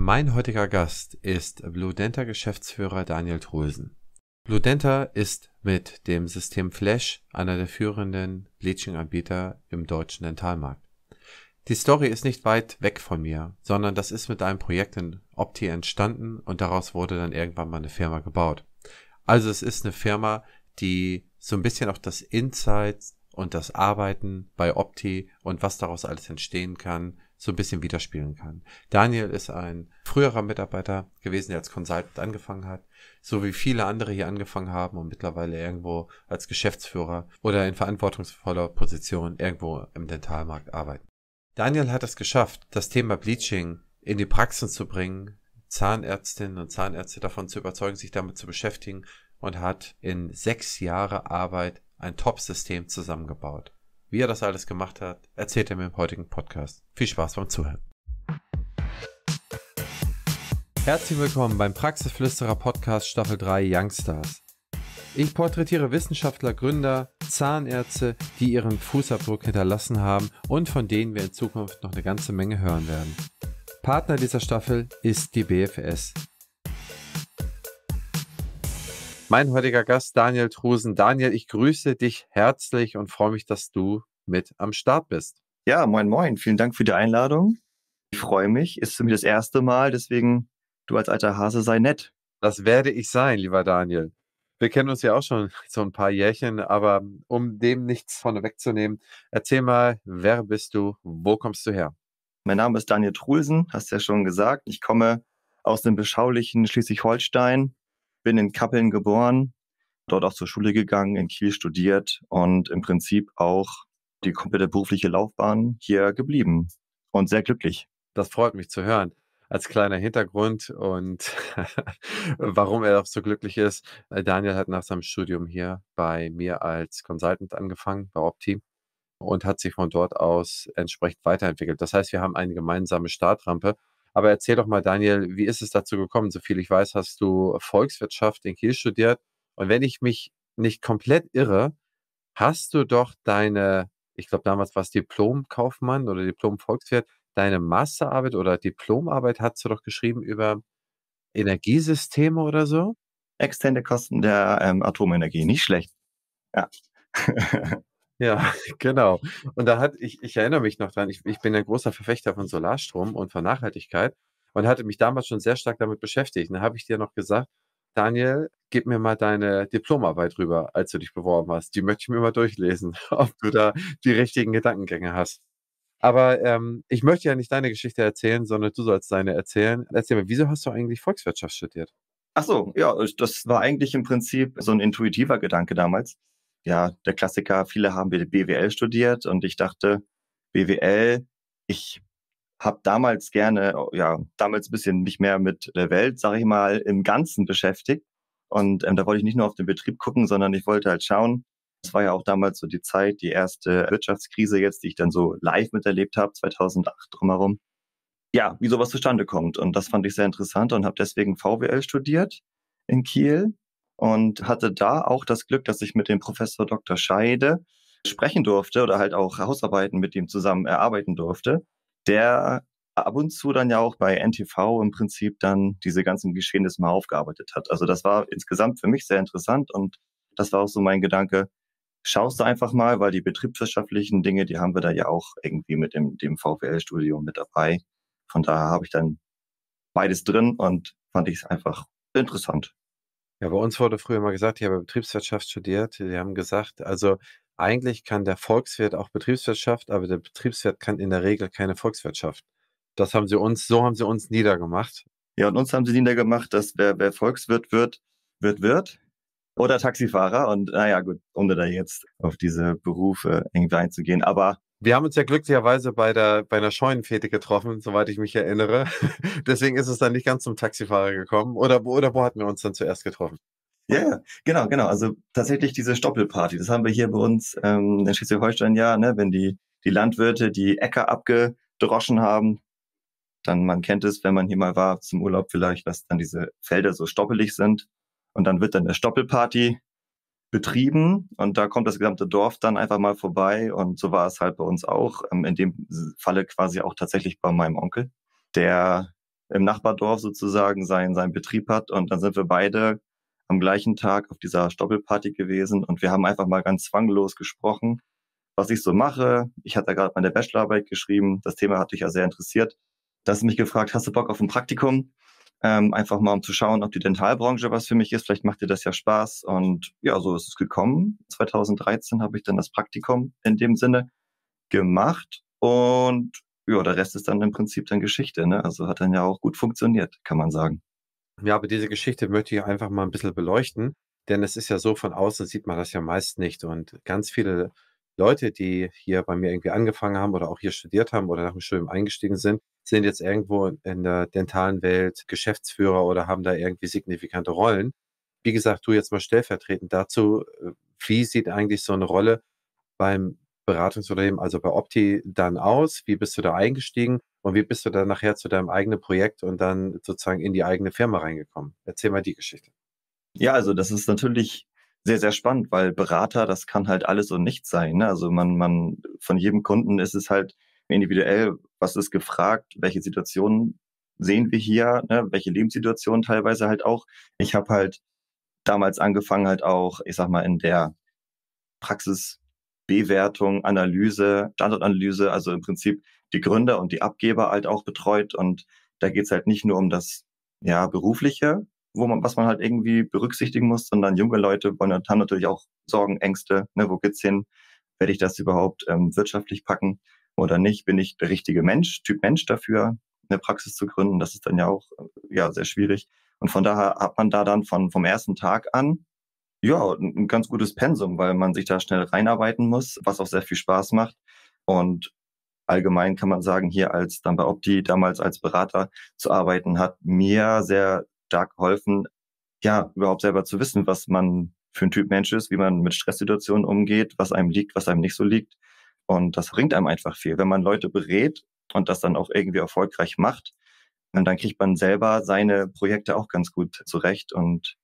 Mein heutiger Gast ist Bludenta Geschäftsführer Daniel Trulsen. Bludenta ist mit dem System Flash einer der führenden Bleaching-Anbieter im deutschen Dentalmarkt. Die Story ist nicht weit weg von mir, sondern das ist mit einem Projekt in Opti entstanden und daraus wurde dann irgendwann mal eine Firma gebaut. Also es ist eine Firma, die so ein bisschen auch das Insights und das Arbeiten bei Opti und was daraus alles entstehen kann, so ein bisschen widerspiegeln kann. Daniel ist ein früherer Mitarbeiter gewesen, der als Consultant angefangen hat, so wie viele andere hier angefangen haben und mittlerweile irgendwo als Geschäftsführer oder in verantwortungsvoller Position irgendwo im Dentalmarkt arbeiten. Daniel hat es geschafft, das Thema Bleaching in die Praxen zu bringen, Zahnärztinnen und Zahnärzte davon zu überzeugen, sich damit zu beschäftigen und hat in 6 Jahre Arbeit ein Top-System zusammengebaut. Wie er das alles gemacht hat, erzählt er mir im heutigen Podcast. Viel Spaß beim Zuhören. Herzlich willkommen beim Praxisflüsterer Podcast Staffel 3 Youngstars. Ich porträtiere Wissenschaftler, Gründer, Zahnärzte, die ihren Fußabdruck hinterlassen haben und von denen wir in Zukunft noch eine ganze Menge hören werden. Partner dieser Staffel ist die BFS. Mein heutiger Gast Daniel Trulsen. Daniel, ich grüße dich herzlich und freue mich, dass du mit am Start bist. Ja, moin moin. Vielen Dank für die Einladung. Ich freue mich. Ist für mich das erste Mal, deswegen du als alter Hase sei nett. Das werde ich sein, lieber Daniel. Wir kennen uns ja auch schon so ein paar Jährchen, aber um dem nichts von wegzunehmen, erzähl mal, wer bist du, wo kommst du her? Mein Name ist Daniel Trulsen, hast ja schon gesagt. Ich komme aus dem beschaulichen Schleswig-Holstein, bin in Kappeln geboren, dort auch zur Schule gegangen, in Kiel studiert und im Prinzip auch die komplette berufliche Laufbahn hier geblieben und sehr glücklich. Das freut mich zu hören. Als kleiner Hintergrund und warum er auch so glücklich ist. Daniel hat nach seinem Studium hier bei mir als Consultant angefangen, bei Opti, und hat sich von dort aus entsprechend weiterentwickelt. Das heißt, wir haben eine gemeinsame Startrampe. Aber erzähl doch mal, Daniel, wie ist es dazu gekommen? Soviel ich weiß, hast du Volkswirtschaft in Kiel studiert. Und wenn ich mich nicht komplett irre, hast du doch deine, ich glaube damals war es Diplom-Kaufmann oder Diplom-Volkswirt, deine Masterarbeit oder Diplomarbeit hast du doch geschrieben über Energiesysteme oder so? Externe Kosten der Atomenergie, nicht schlecht. Ja. Ja, genau. Und ich erinnere mich noch dran, ich bin ein großer Verfechter von Solarstrom und von Nachhaltigkeit und hatte mich damals schon sehr stark damit beschäftigt. Und da habe ich dir noch gesagt, Daniel, gib mir mal deine Diplomarbeit rüber, als du dich beworben hast. Die möchte ich mir mal durchlesen, ob du da die richtigen Gedankengänge hast. Aber ich möchte ja nicht deine Geschichte erzählen, sondern du sollst deine erzählen. Erzähl mir, wieso hast du eigentlich Volkswirtschaft studiert? Ach so, ja, das war eigentlich im Prinzip so ein intuitiver Gedanke damals. Ja, der Klassiker, viele haben BWL studiert und ich dachte, BWL, ich habe damals gerne, ja, damals ein bisschen mich mehr mit der Welt, sage ich mal, im Ganzen beschäftigt. Und da wollte ich nicht nur auf den Betrieb gucken, sondern ich wollte halt schauen, es war ja auch damals so die Zeit, die erste Wirtschaftskrise jetzt, die ich dann so live miterlebt habe, 2008 drumherum. Ja, wie sowas zustande kommt. Und das fand ich sehr interessant und habe deswegen VWL studiert in Kiel und hatte da auch das Glück, dass ich mit dem Professor Dr. Scheide sprechen durfte oder halt auch Hausarbeiten mit ihm zusammen erarbeiten durfte, der ab und zu dann ja auch bei NTV im Prinzip dann diese ganzen Geschehnisse mal aufgearbeitet hat. Also das war insgesamt für mich sehr interessant und das war auch so mein Gedanke, schaust du einfach mal, weil die betriebswirtschaftlichen Dinge, die haben wir da ja auch irgendwie mit dem VWL-Studium mit dabei. Von daher habe ich dann beides drin und fand ich es einfach interessant. Ja, bei uns wurde früher mal gesagt, ich habe Betriebswirtschaft studiert. Die haben gesagt, also eigentlich kann der Volkswirt auch Betriebswirtschaft, aber der Betriebswirt kann in der Regel keine Volkswirtschaft. So haben sie uns niedergemacht. Ja, und uns haben sie niedergemacht, dass wer Volkswirt wird oder Taxifahrer. Und naja, gut, ohne da jetzt auf diese Berufe irgendwie einzugehen. Aber Wir haben uns ja glücklicherweise bei einer Scheunenfete getroffen, soweit ich mich erinnere. Deswegen ist es dann nicht ganz zum Taxifahrer gekommen. Oder wo hatten wir uns dann zuerst getroffen? ja, genau. Also tatsächlich diese Stoppelparty, das haben wir hier bei uns in Schleswig-Holstein ja, ne, wenn die Landwirte die Äcker abgedroschen haben, dann man kennt es, wenn man hier mal war zum Urlaub vielleicht, dass dann diese Felder so stoppelig sind und dann wird dann eine Stoppelparty betrieben und da kommt das gesamte Dorf dann einfach mal vorbei und so war es halt bei uns auch, in dem Falle quasi auch tatsächlich bei meinem Onkel, der im Nachbardorf sozusagen seinen Betrieb hat. Und dann sind wir beide am gleichen Tag auf dieser Stoppelparty gewesen und wir haben einfach mal ganz zwanglos gesprochen, was ich so mache. Ich hatte gerade meine Bachelorarbeit geschrieben. Das Thema hat dich ja sehr interessiert. Da hast du mich gefragt, hast du Bock auf ein Praktikum? Einfach mal, um zu schauen, ob die Dentalbranche was für mich ist. Vielleicht macht dir das ja Spaß. Und ja, so ist es gekommen. 2013 habe ich dann das Praktikum in dem Sinne gemacht. Und ja, der Rest ist dann im Prinzip dann Geschichte, ne? Also hat dann ja auch gut funktioniert, kann man sagen. Ja, aber diese Geschichte möchte ich einfach mal ein bisschen beleuchten, denn es ist ja so, von außen sieht man das ja meist nicht. Und ganz viele Leute, die hier bei mir irgendwie angefangen haben oder auch hier studiert haben oder nach dem Studium eingestiegen sind jetzt irgendwo in der dentalen Welt Geschäftsführer oder haben da irgendwie signifikante Rollen. Wie gesagt, du jetzt mal stellvertretend dazu, wie sieht eigentlich so eine Rolle beim Beratungsunternehmen, also bei Opti, dann aus? Wie bist du da eingestiegen? Und wie bist du dann nachher zu deinem eigenen Projekt und dann sozusagen in die eigene Firma reingekommen? Erzähl mal die Geschichte. Ja, also das ist natürlich sehr, sehr spannend, weil Berater, das kann halt alles und nichts sein. Ne? Also von jedem Kunden ist es halt individuell, was ist gefragt, welche Situationen sehen wir hier, ne? Welche Lebenssituationen teilweise halt auch. Ich habe halt damals angefangen halt auch, ich sag mal, in der Praxisbewertung, Analyse, Standortanalyse, also im Prinzip die Gründer und die Abgeber halt auch betreut. Und da geht's halt nicht nur um das ja, Berufliche, was man halt irgendwie berücksichtigen muss, sondern junge Leute haben natürlich auch Sorgen, Ängste, ne, wo geht's hin? Werde ich das überhaupt wirtschaftlich packen oder nicht? Bin ich der richtige Typ Mensch dafür, eine Praxis zu gründen? Das ist dann ja auch ja sehr schwierig. Und von daher hat man da dann vom ersten Tag an ja, ein ganz gutes Pensum, weil man sich da schnell reinarbeiten muss, was auch sehr viel Spaß macht. Und allgemein kann man sagen, hier als dann bei Opti damals als Berater zu arbeiten, hat mir sehr stark geholfen, ja, überhaupt selber zu wissen, was man für ein Typ Mensch ist, wie man mit Stresssituationen umgeht, was einem liegt, was einem nicht so liegt. Und das bringt einem einfach viel. Wenn man Leute berät und das dann auch irgendwie erfolgreich macht, und dann kriegt man selber seine Projekte auch ganz gut zurecht. Und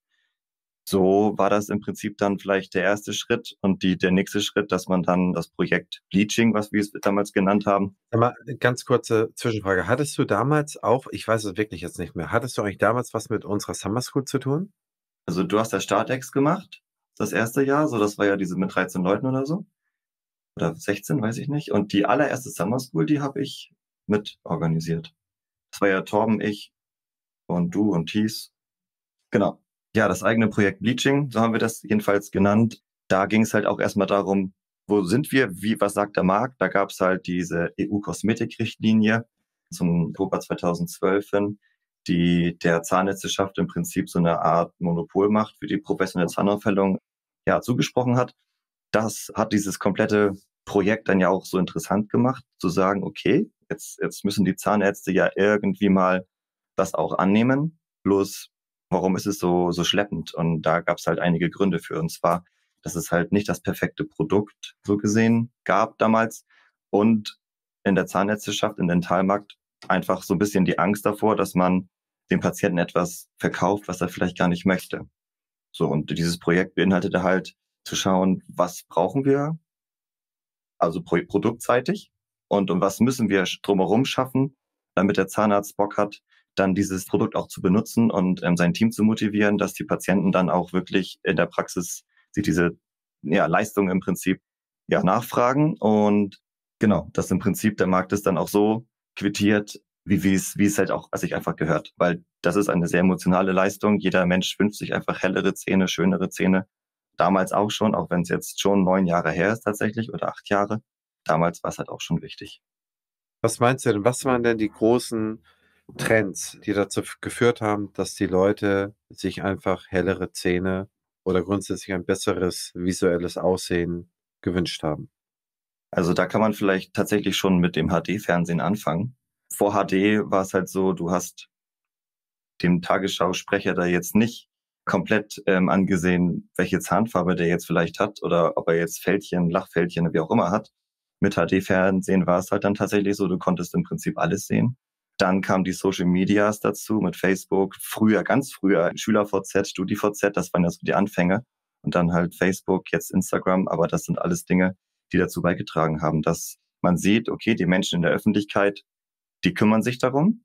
so war das im Prinzip dann vielleicht der erste Schritt und der nächste Schritt, dass man dann das Projekt Bleaching, was wir es damals genannt haben. Aber ganz kurze Zwischenfrage. Hattest du damals auch, ich weiß es wirklich jetzt nicht mehr, hattest du eigentlich damals was mit unserer Summer School zu tun? Also du hast das Startex gemacht, das erste Jahr, so das war ja diese mit 13 Leuten oder so. Oder 16, weiß ich nicht. Und die allererste Summer School, die habe ich mit organisiert. Das war ja Torben, ich und du und Thies. Genau. Ja, das eigene Projekt Bleaching, so haben wir das jedenfalls genannt. Da ging es halt auch erstmal darum, wo sind wir, was sagt der Markt? Da gab es halt diese EU-Kosmetikrichtlinie zum Oktober 2012 hin, die der Zahnärzteschaft im Prinzip so eine Art Monopolmacht für die professionelle Zahnaufhellung ja zugesprochen hat. Das hat dieses komplette Projekt dann ja auch so interessant gemacht, zu sagen, okay, jetzt müssen die Zahnärzte ja irgendwie mal das auch annehmen. Bloß, warum ist es so schleppend? Und da gab es halt einige Gründe für. Und zwar, dass es halt nicht das perfekte Produkt so gesehen gab damals. Und in der Zahnärzteschaft, im Dentalmarkt einfach so ein bisschen die Angst davor, dass man dem Patienten etwas verkauft, was er vielleicht gar nicht möchte. So, und dieses Projekt beinhaltete halt zu schauen, was brauchen wir, also produktseitig, und was müssen wir drumherum schaffen, damit der Zahnarzt Bock hat, dann dieses Produkt auch zu benutzen und sein Team zu motivieren, dass die Patienten dann auch wirklich in der Praxis sich diese ja, Leistung im Prinzip ja nachfragen. Und genau, dass im Prinzip der Markt ist dann auch so quittiert, wie es halt auch sich einfach gehört. Weil das ist eine sehr emotionale Leistung. Jeder Mensch wünscht sich einfach hellere Zähne, schönere Zähne. Damals auch schon, auch wenn es jetzt schon 9 Jahre her ist tatsächlich oder 8 Jahre. Damals war es halt auch schon wichtig. Was meinst du denn, was waren denn die großen Trends, die dazu geführt haben, dass die Leute sich einfach hellere Zähne oder grundsätzlich ein besseres visuelles Aussehen gewünscht haben? Also da kann man vielleicht tatsächlich schon mit dem HD-Fernsehen anfangen. Vor HD war es halt so, du hast dem Tagesschausprecher da jetzt nicht komplett angesehen, welche Zahnfarbe der jetzt vielleicht hat oder ob er jetzt Fältchen, Lachfältchen, wie auch immer hat. Mit HD-Fernsehen war es halt dann tatsächlich so, du konntest im Prinzip alles sehen. Dann kamen die Social Medias dazu mit Facebook. Früher, ganz früher, SchülerVZ, StudiVZ, das waren ja so die Anfänge. Und dann halt Facebook, jetzt Instagram. Aber das sind alles Dinge, die dazu beigetragen haben, dass man sieht, okay, die Menschen in der Öffentlichkeit, die kümmern sich darum.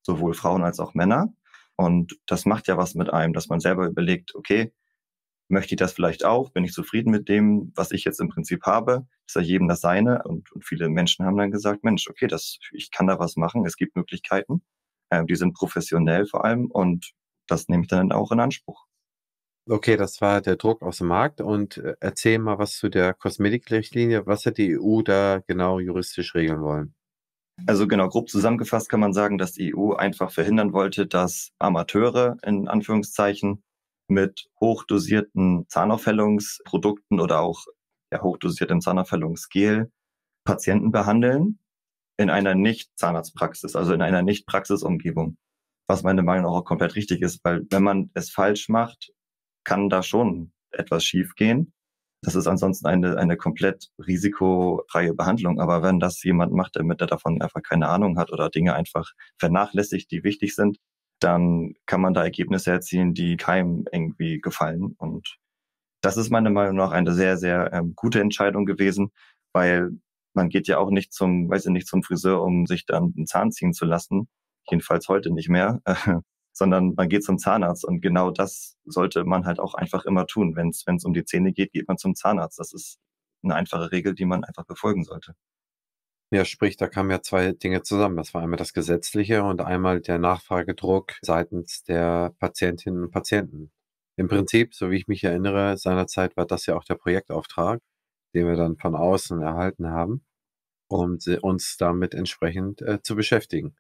sowohl Frauen als auch Männer. Und das macht ja was mit einem, dass man selber überlegt, okay, möchte ich das vielleicht auch? Bin ich zufrieden mit dem, was ich jetzt im Prinzip habe? Ist ja jedem das Seine. Und viele Menschen haben dann gesagt, Mensch, okay, ich kann da was machen. Es gibt Möglichkeiten. Die sind professionell vor allem. Und das nehme ich dann auch in Anspruch. Okay, das war der Druck aus dem Markt und erzähl mal was zu der Kosmetikrichtlinie. Was hat die EU da genau juristisch regeln wollen? Also genau, grob zusammengefasst kann man sagen, dass die EU einfach verhindern wollte, dass Amateure in Anführungszeichen mit hochdosierten Zahnaufhellungsprodukten oder auch hochdosiertem Zahnaufhellungsgel Patienten behandeln in einer Nicht-Zahnarztpraxis, also in einer Nicht-Praxisumgebung. Was meiner Meinung nach auch komplett richtig ist, weil wenn man es falsch macht, kann da schon etwas schiefgehen. Das ist ansonsten eine komplett risikofreie Behandlung. Aber wenn das jemand macht, damit er davon einfach keine Ahnung hat oder Dinge einfach vernachlässigt, die wichtig sind, dann kann man da Ergebnisse erzielen, die keinem irgendwie gefallen. Und das ist meiner Meinung nach eine sehr, sehr gute Entscheidung gewesen, weil man geht ja auch nicht zum Friseur, um sich dann einen Zahn ziehen zu lassen. Jedenfalls heute nicht mehr. Sondern man geht zum Zahnarzt und genau das sollte man halt auch einfach immer tun. Wenn es um die Zähne geht, geht man zum Zahnarzt. Das ist eine einfache Regel, die man einfach befolgen sollte. Ja, sprich, da kamen ja zwei Dinge zusammen. Das war einmal das Gesetzliche und einmal der Nachfragedruck seitens der Patientinnen und Patienten. Im Prinzip, so wie ich mich erinnere, seinerzeit war das ja auch der Projektauftrag, den wir dann von außen erhalten haben, um uns damit entsprechend zu beschäftigen.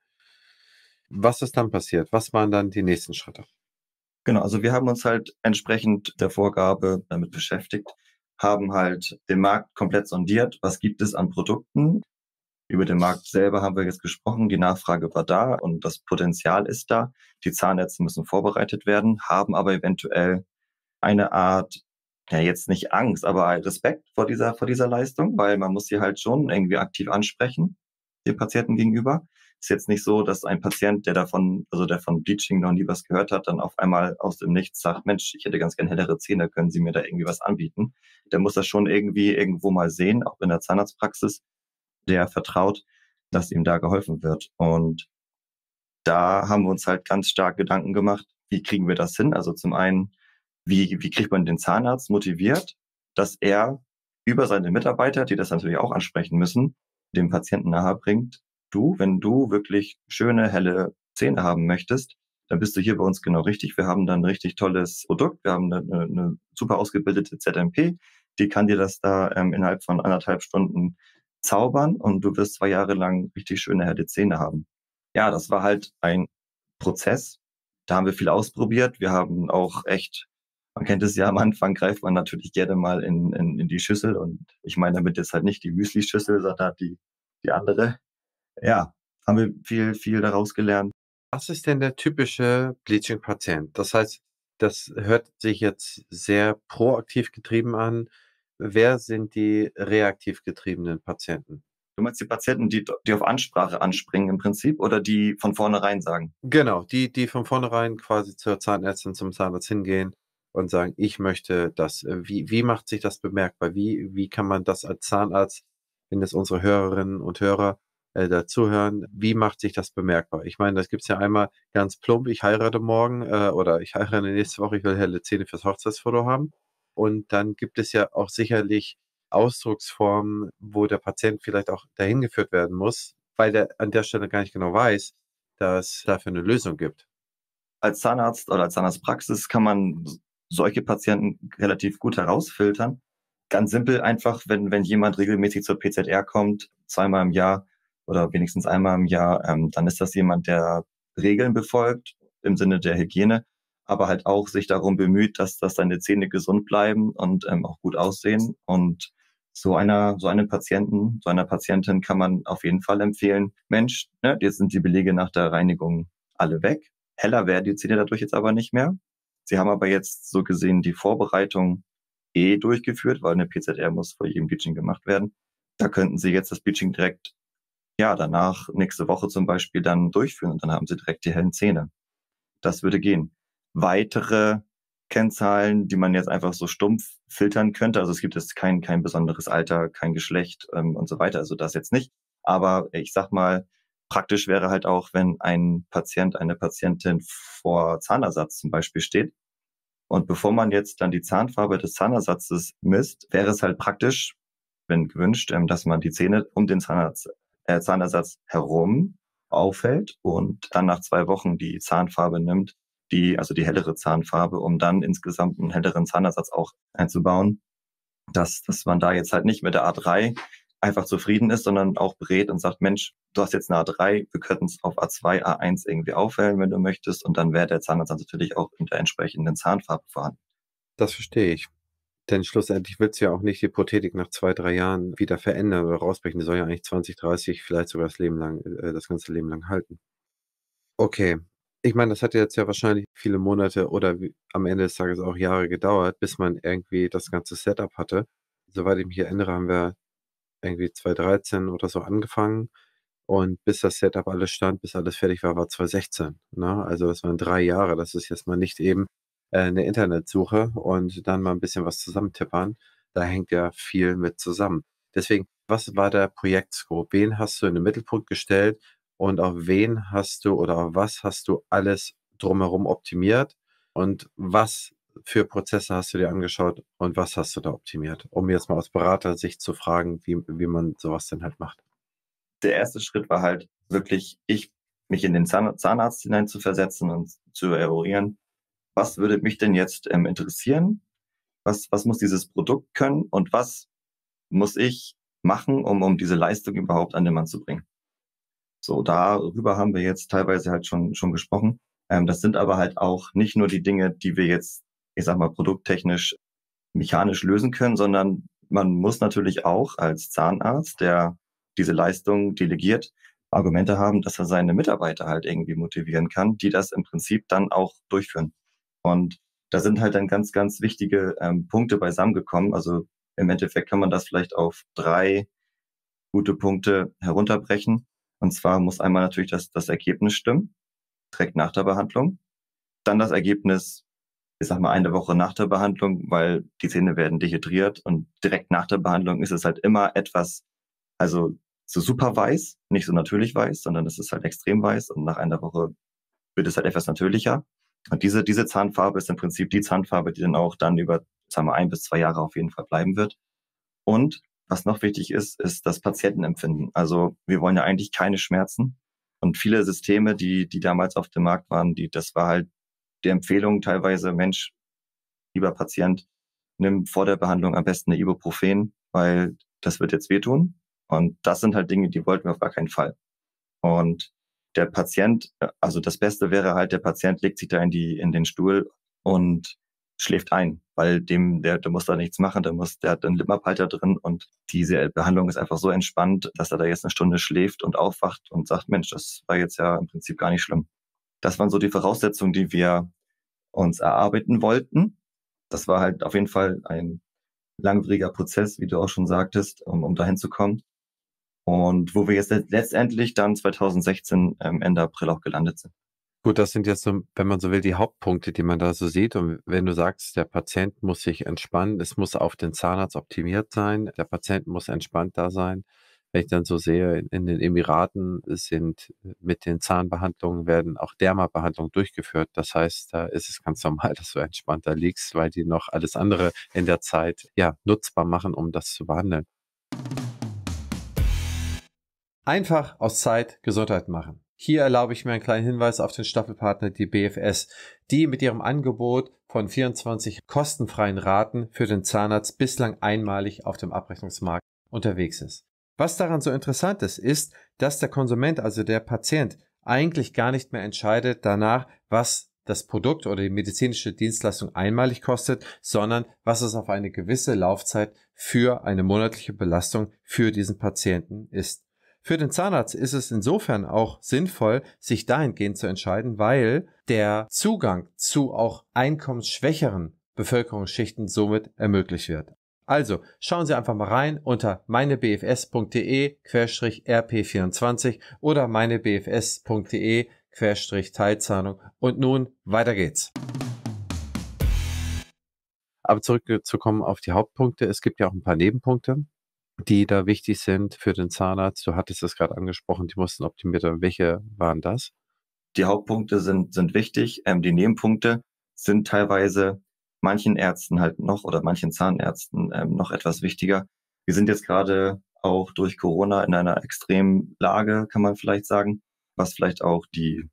Was ist dann passiert? Was waren dann die nächsten Schritte? Genau, also wir haben uns halt entsprechend der Vorgabe damit beschäftigt, haben halt den Markt komplett sondiert. Was gibt es an Produkten? Über den Markt selber haben wir jetzt gesprochen. Die Nachfrage war da und das Potenzial ist da. Die Zahnärzte müssen vorbereitet werden, haben aber eventuell eine Art, ja jetzt nicht Angst, aber Respekt vor dieser Leistung, weil man muss sie halt schon irgendwie aktiv ansprechen, dem Patienten gegenüber. Ist jetzt nicht so, dass ein Patient, der von Bleaching noch nie was gehört hat, dann auf einmal aus dem Nichts sagt, Mensch, ich hätte ganz gern hellere Zähne, können Sie mir da irgendwie was anbieten? Der muss das schon irgendwie irgendwo mal sehen, auch in der Zahnarztpraxis, der vertraut, dass ihm da geholfen wird. Und da haben wir uns halt ganz stark Gedanken gemacht, wie kriegen wir das hin? Also zum einen, wie kriegt man den Zahnarzt motiviert, dass er über seine Mitarbeiter, die das natürlich auch ansprechen müssen, dem Patienten nahebringt, wenn du wirklich schöne, helle Zähne haben möchtest, dann bist du hier bei uns genau richtig. Wir haben dann ein richtig tolles Produkt. Wir haben eine super ausgebildete ZMP. Die kann dir das da innerhalb von 1,5 Stunden zaubern und du wirst 2 Jahre lang richtig schöne, helle Zähne haben. Ja, das war halt ein Prozess. Da haben wir viel ausprobiert. Wir haben auch echt, man kennt es ja, am Anfang greift man natürlich gerne mal in die Schüssel. Und ich meine damit jetzt halt nicht die Müsli-Schüssel, sondern die andere. Ja, haben wir viel daraus gelernt. Was ist denn der typische Bleaching-Patient? Das heißt, das hört sich jetzt sehr proaktiv getrieben an. Wer sind die reaktiv getriebenen Patienten? Du meinst die Patienten, die auf Ansprache anspringen im Prinzip oder die von vornherein sagen? Genau, die von vornherein quasi zur Zahnärztin, zum Zahnarzt hingehen und sagen, ich möchte das. Wie macht sich das bemerkbar? Wie kann man das als Zahnarzt, wenn es unsere Hörerinnen und Hörer dazuhören, wie macht sich das bemerkbar? Ich meine, das gibt's ja einmal ganz plump, ich heirate morgen oder ich heirate nächste Woche, ich will helle Zähne fürs Hochzeitsfoto haben. Und dann gibt es ja auch sicherlich Ausdrucksformen, wo der Patient vielleicht auch dahin geführt werden muss, weil der an der Stelle gar nicht genau weiß, dass es dafür eine Lösung gibt. Als Zahnarzt oder als Zahnarztpraxis kann man solche Patienten relativ gut herausfiltern. Ganz simpel einfach, wenn jemand regelmäßig zur PZR kommt, 2-mal im Jahr oder wenigstens einmal im Jahr, dann ist das jemand, der Regeln befolgt im Sinne der Hygiene, aber halt auch sich darum bemüht, dass seine Zähne gesund bleiben und auch gut aussehen. Und so einem Patienten, so einer Patientin kann man auf jeden Fall empfehlen, Mensch, ne, jetzt sind die Belege nach der Reinigung alle weg. Heller werden die Zähne dadurch jetzt aber nicht mehr. Sie haben aber jetzt so gesehen die Vorbereitung durchgeführt, weil eine PZR muss vor jedem Bleaching gemacht werden. Da könnten Sie jetzt das Bleaching direkt, ja, danach nächste Woche zum Beispiel dann durchführen und dann haben Sie direkt die hellen Zähne. Das würde gehen. Weitere Kennzahlen, die man jetzt einfach so stumpf filtern könnte, also es gibt jetzt kein besonderes Alter, kein Geschlecht und so weiter, also das jetzt nicht. Aber ich sag mal, Praktisch wäre halt auch, wenn ein Patient, eine Patientin vor Zahnersatz zum Beispiel steht. Und bevor man jetzt dann die Zahnfarbe des Zahnersatzes misst, wäre es halt praktisch, wenn gewünscht, dass man die Zähne um den Zahnersatz herum aufhält und dann nach 2 Wochen die Zahnfarbe nimmt, also die hellere Zahnfarbe, um dann insgesamt einen helleren Zahnersatz auch einzubauen, dass man da jetzt halt nicht mit der A3 einfach zufrieden ist, sondern auch berät und sagt, Mensch, du hast jetzt eine A3, wir könnten es auf A2, A1 irgendwie aufhellen, wenn du möchtest, und dann wäre der Zahnersatz natürlich auch in der entsprechenden Zahnfarbe vorhanden. Das verstehe ich. Denn schlussendlich willst du ja auch nicht die Prothetik nach 2, 3 Jahren wieder verändern oder rausbrechen. Die soll ja eigentlich 20, 30, vielleicht sogar das ganze Leben lang halten. Okay. Ich meine, das hat jetzt ja wahrscheinlich viele Monate oder am Ende des Tages auch Jahre gedauert, bis man irgendwie das ganze Setup hatte. Soweit ich mich erinnere, haben wir irgendwie 2013 oder so angefangen, und bis das Setup alles stand, bis alles fertig war, war 2016, ne? Also, das waren 3 Jahre. Das ist jetzt mal nicht eben, 'ne Internetsuche und dann mal ein bisschen was zusammentippern. Da hängt ja viel mit zusammen. Deswegen, was war der Projektscope? Wen hast du in den Mittelpunkt gestellt und auf wen hast du oder auf was hast du alles drumherum optimiert? Und was für Prozesse hast du dir angeschaut und was hast du da optimiert? Um jetzt mal aus Beratersicht zu fragen, wie man sowas denn halt macht. Der erste Schritt war halt wirklich, mich in den Zahnarzt hinein zu versetzen und zu eruieren, was würde mich denn jetzt interessieren? Was muss dieses Produkt können und was muss ich machen, um diese Leistung überhaupt an den Mann zu bringen? So, darüber haben wir jetzt teilweise halt schon gesprochen. Das sind aber halt auch nicht nur die Dinge, die wir jetzt, ich sag mal, produkttechnisch, mechanisch lösen können, sondern man muss natürlich auch als Zahnarzt, der diese Leistung delegiert, Argumente haben, dass er seine Mitarbeiter halt irgendwie motivieren kann, die das im Prinzip dann auch durchführen. Und da sind halt dann ganz, ganz wichtige Punkte beisammengekommen. Also im Endeffekt kann man das vielleicht auf 3 gute Punkte herunterbrechen. Und zwar muss einmal natürlich das Ergebnis stimmen, direkt nach der Behandlung. Dann das Ergebnis, ich sag mal, 1 Woche nach der Behandlung, weil die Zähne werden dehydriert und direkt nach der Behandlung ist es halt immer etwas, also so super weiß, nicht so natürlich weiß, sondern es ist halt extrem weiß und nach 1 Woche wird es halt etwas natürlicher. Und diese Zahnfarbe ist im Prinzip die Zahnfarbe, die dann auch dann über, sagen wir, 1 bis 2 Jahre auf jeden Fall bleiben wird. Und was noch wichtig ist das Patientenempfinden. Also wir wollen ja eigentlich keine Schmerzen. Und viele Systeme, die damals auf dem Markt waren, das war halt die Empfehlung teilweise, Mensch, lieber Patient, nimm vor der Behandlung am besten eine Ibuprofen, weil das wird jetzt wehtun. Und das sind halt Dinge, die wollten wir auf gar keinen Fall. Und der Patient, also das Beste wäre halt, der Patient legt sich da in den Stuhl und schläft ein, weil der muss da nichts machen, der hat einen Lippenabhalter drin und diese Behandlung ist einfach so entspannt, dass er da jetzt 1 Stunde schläft und aufwacht und sagt, Mensch, das war jetzt ja im Prinzip gar nicht schlimm. Das waren so die Voraussetzungen, die wir uns erarbeiten wollten. Das war halt auf jeden Fall ein langwieriger Prozess, wie du auch schon sagtest, um dahin zu kommen. Und wo wir jetzt letztendlich dann 2016 Ende April auch gelandet sind. Gut, das sind jetzt so, wenn man so will, die Hauptpunkte, die man da so sieht. Und wenn du sagst, der Patient muss sich entspannen, es muss auf den Zahnarzt optimiert sein, der Patient muss entspannt da sein. Wenn ich dann so sehe, in den Emiraten sind mit den Zahnbehandlungen werden auch Dermabehandlungen durchgeführt. Das heißt, da ist es ganz normal, dass du entspannter liegst, weil die noch alles andere in der Zeit, ja, nutzbar machen, um das zu behandeln. Einfach aus Zeit Gesundheit machen. Hier erlaube ich mir einen kleinen Hinweis auf den Staffelpartner, die BFS, die mit ihrem Angebot von 24 kostenfreien Raten für den Zahnarzt bislang einmalig auf dem Abrechnungsmarkt unterwegs ist. Was daran so interessant ist, ist, dass der Konsument, also der Patient, eigentlich gar nicht mehr entscheidet danach, was das Produkt oder die medizinische Dienstleistung einmalig kostet, sondern was es auf eine gewisse Laufzeit für eine monatliche Belastung für diesen Patienten ist. Für den Zahnarzt ist es insofern auch sinnvoll, sich dahingehend zu entscheiden, weil der Zugang zu auch einkommensschwächeren Bevölkerungsschichten somit ermöglicht wird. Also schauen Sie einfach mal rein unter meinebfs.de/rp24 oder meinebfs.de/Teilzahlung und nun weiter geht's. Aber zurückzukommen auf die Hauptpunkte, es gibt ja auch ein paar Nebenpunkte. die da wichtig sind für den Zahnarzt? Du hattest es gerade angesprochen, die mussten optimiert werden. Welche waren das? Die Hauptpunkte sind wichtig. Die Nebenpunkte sind teilweise manchen Ärzten halt noch oder manchen Zahnärzten noch etwas wichtiger. Wir sind jetzt gerade auch durch Corona in einer extremen Lage, kann man vielleicht sagen, was vielleicht auch die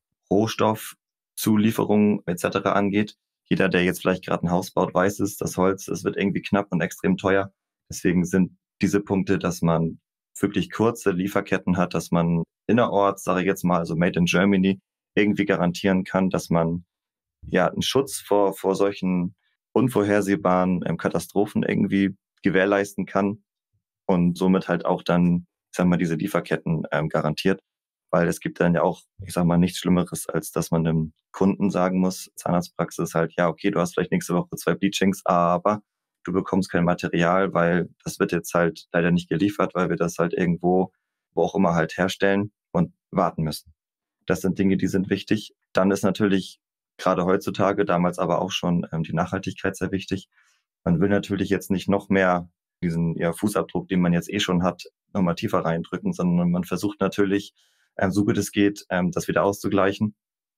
Rohstoffzulieferung etc. angeht. Jeder, der jetzt vielleicht gerade ein Haus baut, weiß es, das Holz, es wird irgendwie knapp und extrem teuer. Deswegen sind diese Punkte, dass man wirklich kurze Lieferketten hat, dass man innerorts, sage ich jetzt mal, also Made in Germany, irgendwie garantieren kann, dass man ja einen Schutz vor solchen unvorhersehbaren Katastrophen irgendwie gewährleisten kann und somit halt auch dann, ich sag mal, diese Lieferketten garantiert. Weil es gibt dann ja auch, ich sag mal, nichts Schlimmeres, als dass man dem Kunden sagen muss, Zahnarztpraxis halt, ja, okay, du hast vielleicht nächste Woche 2 Bleachings, aber du bekommst kein Material, weil das wird jetzt halt leider nicht geliefert, weil wir das halt irgendwo, wo auch immer halt herstellen und warten müssen. Das sind Dinge, die sind wichtig. Dann ist natürlich gerade heutzutage, damals aber auch schon die Nachhaltigkeit sehr wichtig. Man will natürlich jetzt nicht noch mehr diesen Fußabdruck, den man jetzt eh schon hat, nochmal tiefer reindrücken, sondern man versucht natürlich, so gut es geht, das wieder auszugleichen.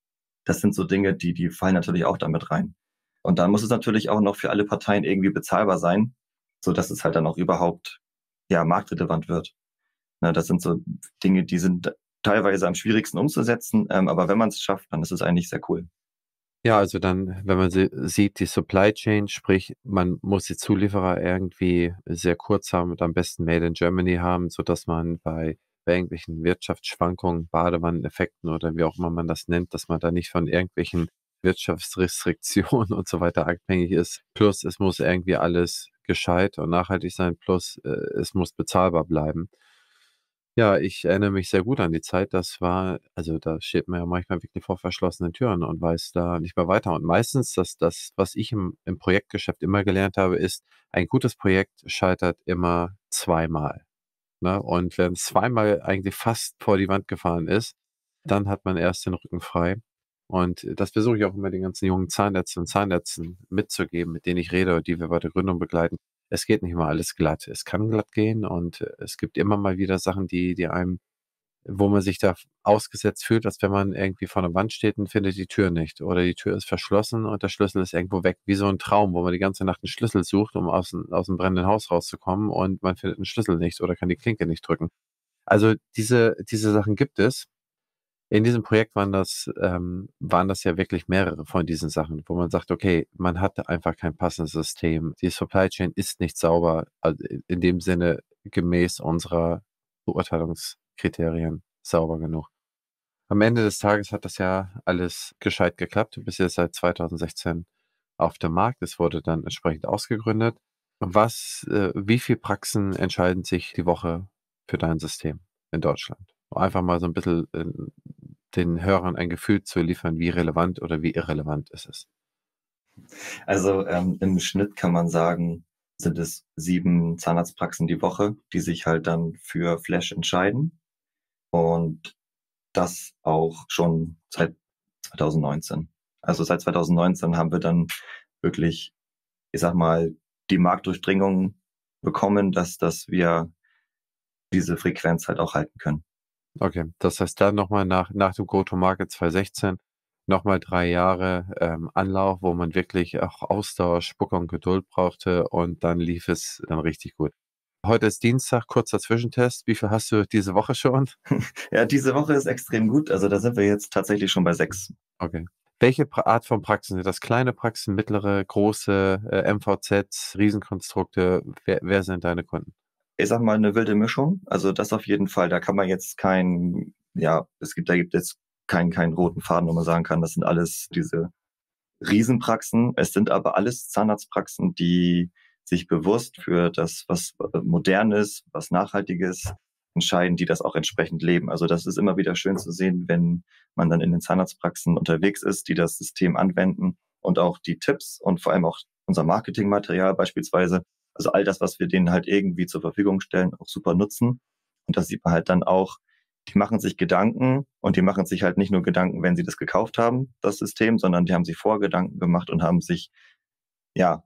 Das sind so Dinge, die fallen natürlich auch damit rein. Und dann muss es natürlich auch noch für alle Parteien irgendwie bezahlbar sein, so dass es halt dann auch überhaupt marktrelevant wird. Na, das sind so Dinge, die sind teilweise am schwierigsten umzusetzen, aber wenn man es schafft, dann ist es eigentlich sehr cool. Ja, also dann, wenn man sieht, die Supply Chain, sprich, man muss die Zulieferer irgendwie sehr kurz haben und am besten Made in Germany haben, sodass man bei irgendwelchen Wirtschaftsschwankungen, Badewanneneffekten oder wie auch immer man das nennt, dass man da nicht von irgendwelchen Wirtschaftsrestriktionen und so weiter abhängig ist. Plus, es muss irgendwie alles gescheit und nachhaltig sein, plus, es muss bezahlbar bleiben. Ja, ich erinnere mich sehr gut an die Zeit. Also da steht man ja manchmal wirklich vor verschlossenen Türen und weiß da nicht mehr weiter. Und meistens, was ich im Projektgeschäft immer gelernt habe, ist, ein gutes Projekt scheitert immer zweimal. Ne? Und wenn es zweimal eigentlich fast vor die Wand gefahren ist, dann hat man erst den Rücken frei. Und das versuche ich auch immer den ganzen jungen Zahnärzten und Zahnärzten mitzugeben, mit denen ich rede und die wir bei der Gründung begleiten. Es geht nicht immer alles glatt. Es kann glatt gehen und es gibt immer mal wieder Sachen, die einem, wo man sich da ausgesetzt fühlt, als wenn man irgendwie vor einer Wand steht und findet die Tür nicht. Oder die Tür ist verschlossen und der Schlüssel ist irgendwo weg. Wie so ein Traum, wo man die ganze Nacht einen Schlüssel sucht, um aus dem brennenden Haus rauszukommen und man findet einen Schlüssel nicht oder kann die Klinke nicht drücken. Also diese Sachen gibt es. In diesem Projekt waren das ja wirklich mehrere von diesen Sachen, wo man sagt, okay, man hatte einfach kein passendes System. Die Supply Chain ist nicht sauber, also in dem Sinne gemäß unserer Beurteilungskriterien sauber genug. Am Ende des Tages hat das ja alles gescheit geklappt. Du bist jetzt seit 2016 auf dem Markt. Es wurde dann entsprechend ausgegründet. Wie viele Praxen entscheiden sich die Woche für dein System in Deutschland? Einfach mal so ein bisschen den Hörern ein Gefühl zu liefern, wie relevant oder wie irrelevant ist es. Also im Schnitt kann man sagen, sind es 7 Zahnarztpraxen die Woche, die sich halt dann für Flash entscheiden. Und das auch schon seit 2019. Also seit 2019 haben wir dann wirklich, ich sag mal, die Marktdurchdringung bekommen, dass wir diese Frequenz halt auch halten können. Okay, das heißt dann nochmal nach dem Go-to-Market 2016 nochmal 3 Jahre Anlauf, wo man wirklich auch Ausdauer, Spucke und Geduld brauchte und dann lief es dann richtig gut. Heute ist Dienstag, kurzer Zwischentest. Wie viel hast du diese Woche schon? Ja, diese Woche ist extrem gut. Also da sind wir jetzt tatsächlich schon bei 6. Okay. Welche Art von Praxen sind das? Kleine Praxen, mittlere, große, MVZs, Riesenkonstrukte? Wer sind deine Kunden? Ich sag mal, eine wilde Mischung. Also das auf jeden Fall. Da kann man jetzt da gibt jetzt keinen roten Faden, wo man sagen kann, das sind alles diese Riesenpraxen. Es sind aber alles Zahnarztpraxen, die sich bewusst für das, was modern ist, was Nachhaltiges entscheiden, die das auch entsprechend leben. Also das ist immer wieder schön zu sehen, wenn man dann in den Zahnarztpraxen unterwegs ist, die das System anwenden und auch die Tipps und vor allem auch unser Marketingmaterial beispielsweise, also all das, was wir denen halt irgendwie zur Verfügung stellen, auch super nutzen. Und das sieht man halt dann auch, die machen sich Gedanken und die machen sich halt nicht nur Gedanken, wenn sie das gekauft haben, das System, sondern die haben sich Vorgedanken gemacht und haben sich, ja,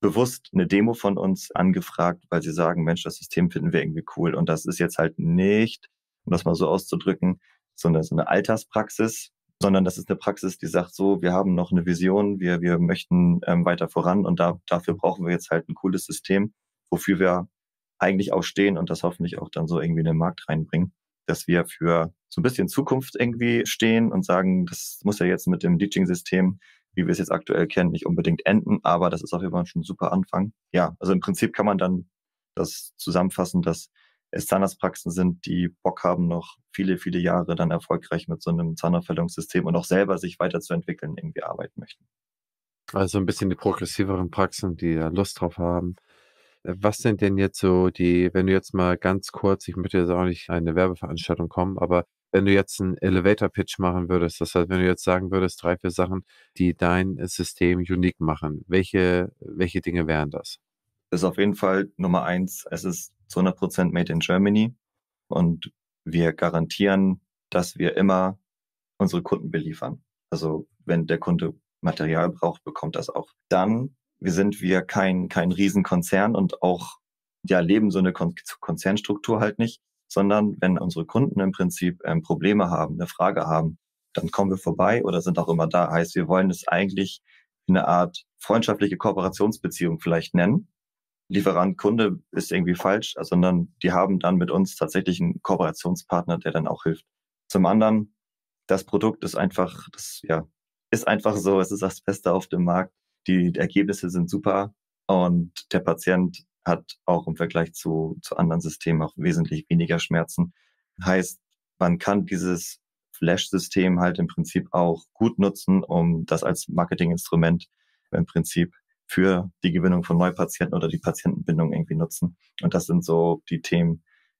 bewusst eine Demo von uns angefragt, weil sie sagen, Mensch, das System finden wir irgendwie cool. Und das ist jetzt halt nicht, um das mal so auszudrücken, so eine Alltagspraxis, sondern das ist eine Praxis, die sagt so, wir haben noch eine Vision, wir möchten weiter voran und dafür brauchen wir jetzt halt ein cooles System, wofür wir eigentlich auch stehen und das hoffentlich auch dann so irgendwie in den Markt reinbringen, dass wir für so ein bisschen Zukunft irgendwie stehen und sagen, das muss ja jetzt mit dem Leaching-System, wie wir es jetzt aktuell kennen, nicht unbedingt enden, aber das ist auf jeden Fall schon ein super Anfang. Ja, also im Prinzip kann man dann das zusammenfassen, dass es Zahnarztpraxen sind, die Bock haben, noch viele, viele Jahre dann erfolgreich mit so einem Zahnaufhellungssystem und auch selber sich weiterzuentwickeln, irgendwie arbeiten möchten. Also ein bisschen die progressiveren Praxen, die da Lust drauf haben. Was sind denn jetzt so die, wenn du jetzt mal ganz kurz, ich möchte jetzt auch nicht in eine Werbeveranstaltung kommen, aber wenn du jetzt einen Elevator-Pitch machen würdest, das heißt, wenn du jetzt sagen würdest, 3, 4 Sachen, die dein System unique machen, welche Dinge wären das? Das ist auf jeden Fall Nummer eins. Es ist zu 100% made in Germany und wir garantieren, dass wir immer unsere Kunden beliefern. Also wenn der Kunde Material braucht, bekommt das auch. Dann sind wir kein Riesenkonzern und auch ja leben so eine Konzernstruktur halt nicht, sondern wenn unsere Kunden im Prinzip Probleme haben, eine Frage haben, dann kommen wir vorbei oder sind auch immer da. Heißt, wir wollen es eigentlich eine Art freundschaftliche Kooperationsbeziehung vielleicht nennen. Lieferant, Kunde ist irgendwie falsch, sondern die haben dann mit uns tatsächlich einen Kooperationspartner, der dann auch hilft. Zum anderen, das Produkt ist einfach, ist einfach so, es ist das Beste auf dem Markt. Die Ergebnisse sind super und der Patient hat auch im Vergleich zu anderen Systemen auch wesentlich weniger Schmerzen. Heißt, man kann dieses Flash-System halt im Prinzip auch gut nutzen, um das als Marketinginstrument im Prinzip für die Gewinnung von Neupatienten oder die Patientenbindung irgendwie nutzen. Und das sind so die Themen,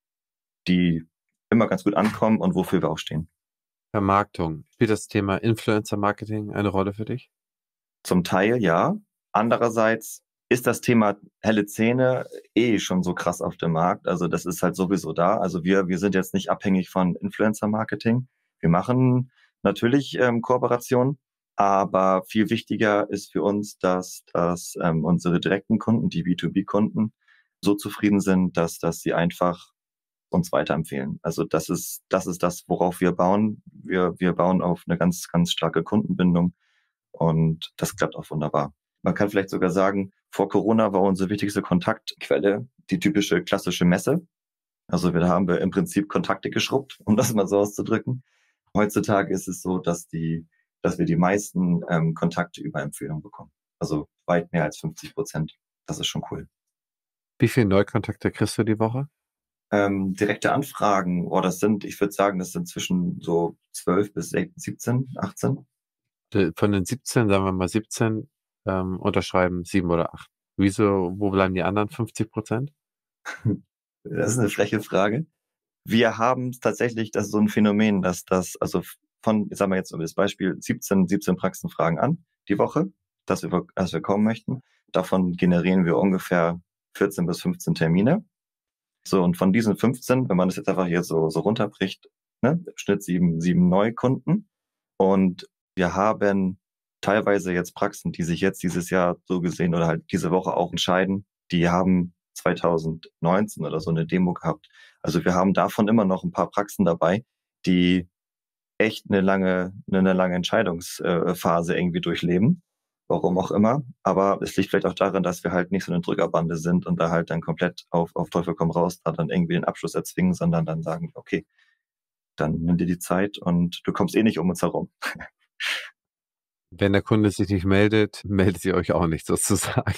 die immer ganz gut ankommen und wofür wir auch stehen. Vermarktung. Spielt das Thema Influencer-Marketing eine Rolle für dich? Zum Teil ja. Andererseits ist das Thema helle Zähne schon so krass auf dem Markt. Also das ist halt sowieso da. Also wir sind jetzt nicht abhängig von Influencer-Marketing. Wir machen natürlich Kooperationen, aber viel wichtiger ist für uns, dass unsere direkten Kunden, die B2B-Kunden, so zufrieden sind, dass sie einfach uns weiterempfehlen. Also das ist das, worauf wir bauen. Wir bauen auf eine ganz, ganz starke Kundenbindung und das klappt auch wunderbar. Man kann vielleicht sogar sagen, vor Corona war unsere wichtigste Kontaktquelle die typische klassische Messe. Also da haben wir im Prinzip Kontakte geschrubbt, um das mal so auszudrücken. Heutzutage ist es so, dass wir die meisten Kontakte über Empfehlung bekommen. Also weit mehr als 50%. Das ist schon cool. Wie viele Neukontakte kriegst du die Woche? Direkte Anfragen, ich würde sagen, das sind zwischen so 12 bis 17, 18. Von den 17, sagen wir mal 17, unterschreiben 7 oder 8. Wo bleiben die anderen 50%? Das ist eine freche Frage. Wir haben tatsächlich, das ist so ein Phänomen, also ich sag mal jetzt um das Beispiel, 17 Praxen fragen an die Woche, dass wir kommen möchten. Davon generieren wir ungefähr 14 bis 15 Termine. So, und von diesen 15, wenn man das jetzt einfach hier so runterbricht, ne, im Schnitt 7 Neukunden. Und wir haben teilweise jetzt Praxen, die sich jetzt dieses Jahr so gesehen oder halt diese Woche auch entscheiden, die haben 2019 oder so eine Demo gehabt. Also wir haben davon immer noch ein paar Praxen dabei, die echt eine lange Entscheidungsphase irgendwie durchleben. Warum auch immer. Aber es liegt vielleicht auch daran, dass wir halt nicht so eine Drückerbande sind und da halt dann komplett auf Teufel komm raus, da dann irgendwie den Abschluss erzwingen, sondern dann sagen, okay, dann nimm dir die Zeit und du kommst eh nicht um uns herum. Wenn der Kunde sich nicht meldet, meldet ihr euch auch nicht sozusagen.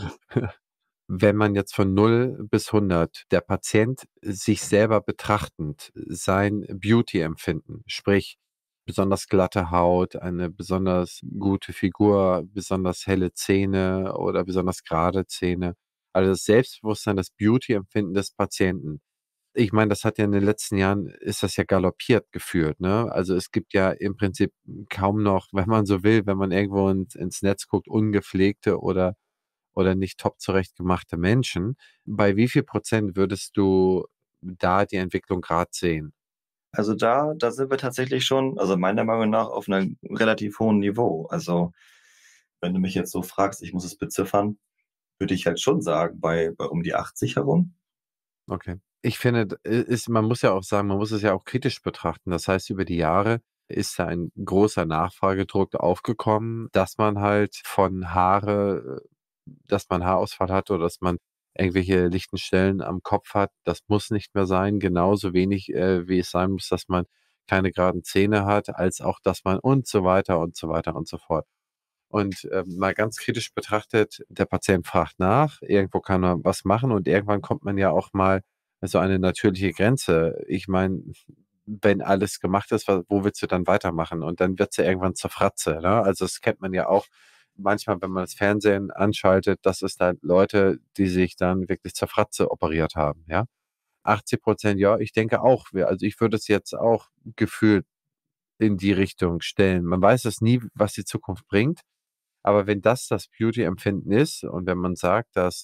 Wenn man jetzt von 0 bis 100, der Patient sich selber betrachtend, sein Beauty-Empfinden, sprich besonders glatte Haut, eine besonders gute Figur, besonders helle Zähne oder besonders gerade Zähne, also das Selbstbewusstsein, das Beauty-Empfinden des Patienten. Ich meine, das hat ja in den letzten Jahren ist das ja galoppiert geführt, ne? Also, es gibt ja im Prinzip kaum noch, wenn man so will, wenn man irgendwo ins Netz guckt, ungepflegte oder nicht top zurechtgemachte Menschen. Bei wie viel Prozent würdest du da die Entwicklung grad sehen? Also da sind wir tatsächlich schon, also meiner Meinung nach, auf einem relativ hohen Niveau. Also wenn du mich jetzt so fragst, ich muss es beziffern, würde ich halt schon sagen, bei um die 80 herum. Okay. Ich finde, man muss ja auch sagen, man muss es ja auch kritisch betrachten. Das heißt, über die Jahre ist da ein großer Nachfragedruck aufgekommen, dass man halt dass man Haarausfall hat oder dass man irgendwelche lichten Stellen am Kopf hat. Das muss nicht mehr sein, genauso wenig, wie es sein muss, dass man keine geraden Zähne hat, als auch, dass man und so weiter und so weiter und so fort. Und mal ganz kritisch betrachtet, der Patient fragt nach, irgendwo kann man was machen und irgendwann kommt man ja auch mal so eine natürliche Grenze. Ich meine, wenn alles gemacht ist, wo willst du dann weitermachen? Und dann wird's ja irgendwann zur Fratze, ne? Also das kennt man ja auch manchmal, wenn man das Fernsehen anschaltet, dass es da Leute, die sich dann wirklich zur Fratze operiert haben, ja? 80%, ja, ich denke auch. Also ich würde es jetzt auch gefühlt in die Richtung stellen. Man weiß es nie, was die Zukunft bringt. Aber wenn das Beauty-Empfinden ist und wenn man sagt, dass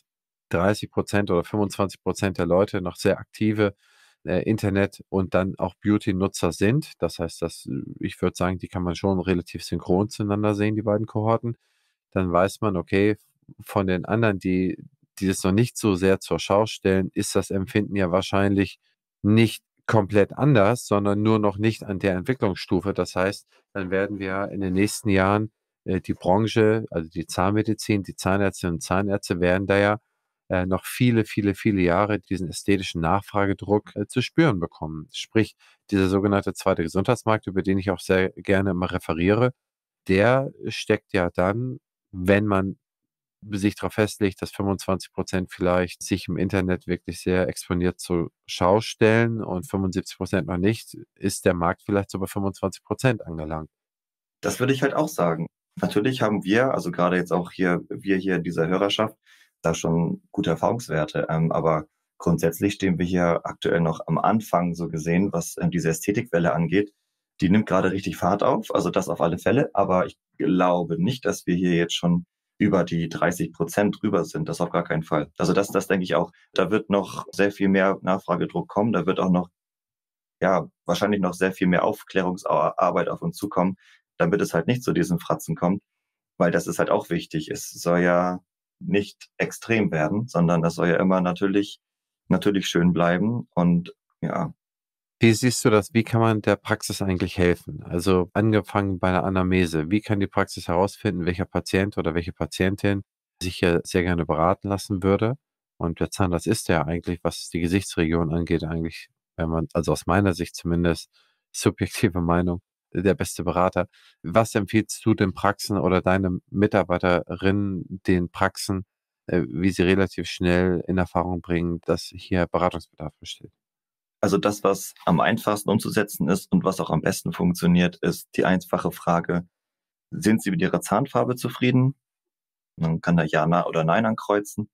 30% oder 25% der Leute noch sehr aktive Internet und dann auch Beauty-Nutzer sind, das heißt, ich würde sagen, die kann man schon relativ synchron zueinander sehen, die beiden Kohorten, dann weiß man, okay, von den anderen, die das noch nicht so sehr zur Schau stellen, ist das Empfinden ja wahrscheinlich nicht komplett anders, sondern nur noch nicht an der Entwicklungsstufe. Das heißt, dann werden wir in den nächsten Jahren die Branche, also die Zahnmedizin, die Zahnärztinnen und Zahnärzte werden da ja noch viele, viele, viele Jahre diesen ästhetischen Nachfragedruck zu spüren bekommen. Sprich, dieser sogenannte zweite Gesundheitsmarkt, über den ich auch sehr gerne immer referiere, der steckt ja dann, wenn man sich darauf festlegt, dass 25% vielleicht sich im Internet wirklich sehr exponiert zur Schau stellen und 75% noch nicht, ist der Markt vielleicht so bei 25% angelangt. Das würde ich halt auch sagen. Natürlich haben wir, also gerade jetzt auch wir hier in dieser Hörerschaft, da schon gute Erfahrungswerte. Aber grundsätzlich stehen wir hier aktuell noch am Anfang so gesehen, was diese Ästhetikwelle angeht. Die nimmt gerade richtig Fahrt auf, also das auf alle Fälle. Aber ich glaube nicht, dass wir hier jetzt schon über die 30% drüber sind. Das auf gar keinen Fall. Also das denke ich auch. Da wird noch sehr viel mehr Nachfragedruck kommen. Da wird auch noch, ja, wahrscheinlich noch sehr viel mehr Aufklärungsarbeit auf uns zukommen, damit es halt nicht zu diesen Fratzen kommt, weil das ist halt auch wichtig. Es soll ja nicht extrem werden, sondern das soll ja immer natürlich schön bleiben und ja. Wie siehst du das? Wie kann man der Praxis eigentlich helfen? Also angefangen bei einer Anamnese. Wie kann die Praxis herausfinden, welcher Patient oder welche Patientin sich hier sehr gerne beraten lassen würde? Und der Zahnarzt ist ja eigentlich, was die Gesichtsregion angeht, eigentlich, wenn man, also aus meiner Sicht zumindest, subjektive Meinung, der beste Berater. Was empfiehlst du den Praxen oder deine Mitarbeiterinnen den Praxen, wie sie relativ schnell in Erfahrung bringen, dass hier Beratungsbedarf besteht? Also das, was am einfachsten umzusetzen ist und was auch am besten funktioniert, ist die einfache Frage: Sind Sie mit Ihrer Zahnfarbe zufrieden? Man kann da Ja oder Nein ankreuzen.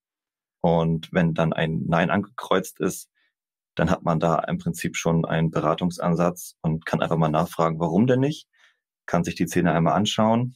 Und wenn dann ein Nein angekreuzt ist, dann hat man da im Prinzip schon einen Beratungsansatz und kann einfach mal nachfragen, warum denn nicht? Kann sich die Zähne einmal anschauen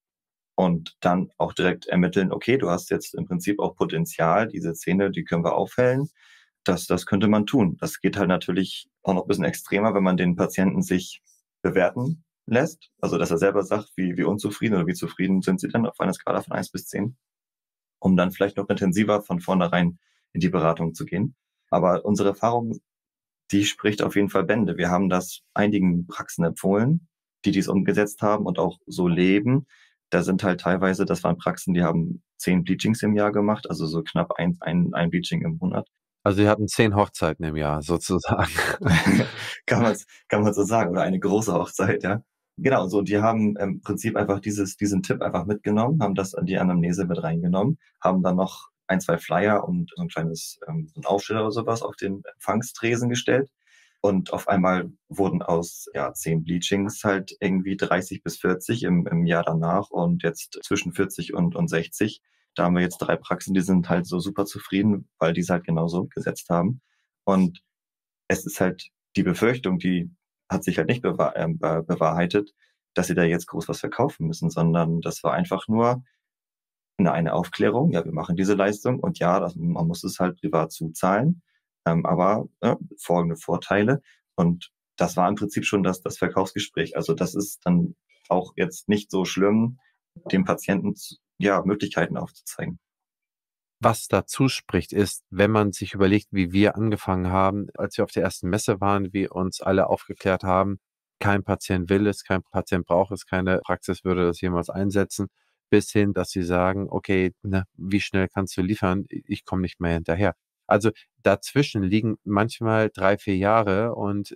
und dann auch direkt ermitteln, okay, du hast jetzt im Prinzip auch Potenzial, diese Zähne, die können wir aufhellen. Das könnte man tun. Das geht halt natürlich auch noch ein bisschen extremer, wenn man den Patienten sich bewerten lässt. Also, dass er selber sagt, wie unzufrieden oder wie zufrieden sind sie denn auf einer Skala von 1 bis 10, um dann vielleicht noch intensiver von vornherein in die Beratung zu gehen. Aber unsere Erfahrung, die spricht auf jeden Fall Bände. Wir haben das einigen Praxen empfohlen, die dies umgesetzt haben und auch so leben. Da sind halt teilweise, das waren Praxen, die haben 10 Bleachings im Jahr gemacht, also so knapp ein Bleaching im Monat. Also sie hatten 10 Hochzeiten im Jahr sozusagen. Kann man so sagen, oder eine große Hochzeit, ja. Genau, so, die haben im Prinzip einfach diesen Tipp einfach mitgenommen, haben das an die Anamnese mit reingenommen, haben dann noch ein, zwei Flyer und so ein kleines so ein Aufsteller oder sowas auf den Empfangstresen gestellt. Und auf einmal wurden aus 10 Bleachings halt irgendwie 30 bis 40 im Jahr danach und jetzt zwischen 40 und 60. Da haben wir jetzt 3 Praxen, die sind halt so super zufrieden, weil die es halt genauso umgesetzt haben. Und es ist halt die Befürchtung, die hat sich halt nicht bewahrheitet, dass sie da jetzt groß was verkaufen müssen, sondern das war einfach nur eine Aufklärung. Ja, wir machen diese Leistung und ja, man muss es halt privat zuzahlen, aber folgende Vorteile. Und das war im Prinzip schon das Verkaufsgespräch. Also das ist dann auch jetzt nicht so schlimm, dem Patienten Möglichkeiten aufzuzeigen. Was dazu spricht, ist, wenn man sich überlegt, wie wir angefangen haben, als wir auf der ersten Messe waren, wir uns alle aufgeklärt haben, kein Patient will es, kein Patient braucht es, keine Praxis würde das jemals einsetzen, bis hin, dass sie sagen, okay, ne, wie schnell kannst du liefern? Ich komme nicht mehr hinterher. Also dazwischen liegen manchmal 3, 4 Jahre und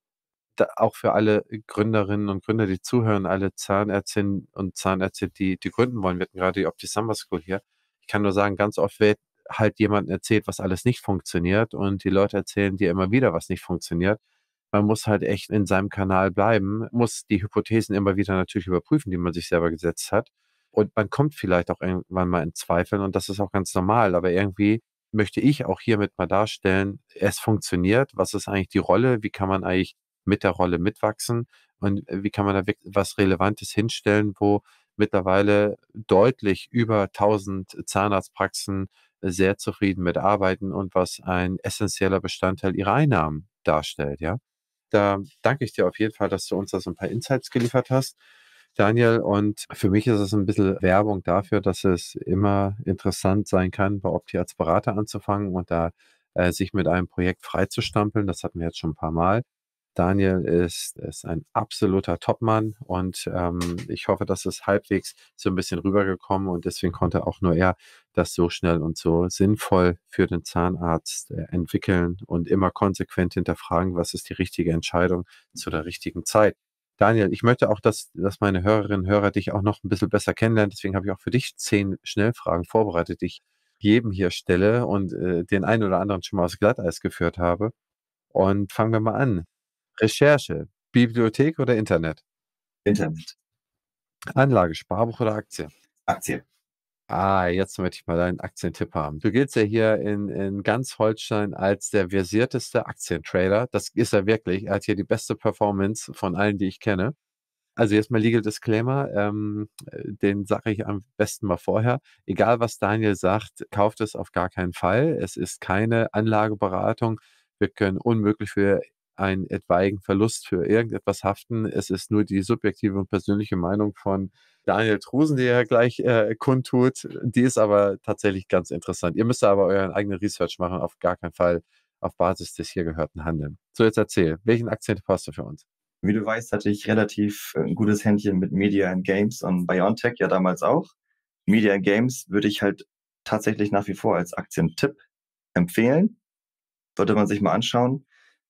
da auch für alle Gründerinnen und Gründer, die zuhören, alle Zahnärztinnen und Zahnärzte, die gründen wollen. Wir hatten gerade die Opti Summer School hier. Ich kann nur sagen, ganz oft wird halt jemand erzählt, was alles nicht funktioniert und die Leute erzählen dir immer wieder, was nicht funktioniert. Man muss halt echt in seinem Kanal bleiben, muss die Hypothesen immer wieder natürlich überprüfen, die man sich selber gesetzt hat. Und man kommt vielleicht auch irgendwann mal in Zweifeln und das ist auch ganz normal. Aber irgendwie möchte ich auch hiermit mal darstellen, es funktioniert. Was ist eigentlich die Rolle? Wie kann man eigentlich mit der Rolle mitwachsen und wie kann man da wirklich was Relevantes hinstellen, wo mittlerweile deutlich über 1000 Zahnarztpraxen sehr zufrieden mit arbeiten und was ein essenzieller Bestandteil ihrer Einnahmen darstellt, ja. Da danke ich dir auf jeden Fall, dass du uns da so ein paar Insights geliefert hast, Daniel. Und für mich ist es ein bisschen Werbung dafür, dass es immer interessant sein kann, bei Opti als Berater anzufangen und da sich mit einem Projekt freizustampeln. Das hatten wir jetzt schon ein paar Mal. Daniel ist ein absoluter Topmann und ich hoffe, dass es halbwegs so ein bisschen rübergekommen und deswegen konnte auch nur er das so schnell und so sinnvoll für den Zahnarzt entwickeln und immer konsequent hinterfragen, was ist die richtige Entscheidung zu der richtigen Zeit. Daniel, ich möchte auch, dass meine Hörerinnen und Hörer dich auch noch ein bisschen besser kennenlernen. Deswegen habe ich auch für dich 10 Schnellfragen vorbereitet, die ich jedem hier stelle und den einen oder anderen schon mal aufs Glatteis geführt habe. Und fangen wir mal an. Recherche, Bibliothek oder Internet? Internet, Anlage, Sparbuch oder Aktie? Aktie. Jetzt möchte ich mal deinen Aktientipp haben. Du giltst ja hier in ganz Holstein als der versierteste Aktientrader. Das ist er wirklich. Er hat hier die beste Performance von allen, die ich kenne. Also jetzt mal Legal Disclaimer, den sage ich am besten mal vorher. Egal, was Daniel sagt, kauft es auf gar keinen Fall. Es ist keine Anlageberatung. Wir können unmöglich für einen etwaigen Verlust für irgendetwas haften. Es ist nur die subjektive und persönliche Meinung von Daniel Trusen, die er gleich kundtut. Die ist aber tatsächlich ganz interessant. Ihr müsst aber euren eigenen Research machen, auf gar keinen Fall auf Basis des hier gehörten handeln. So, jetzt erzähl, welchen Akzent hast du für uns? Wie du weißt, hatte ich relativ ein gutes Händchen mit Media and Games und BioNTech ja damals auch. Media and Games würde ich halt tatsächlich nach wie vor als Aktientipp empfehlen. Sollte man sich mal anschauen.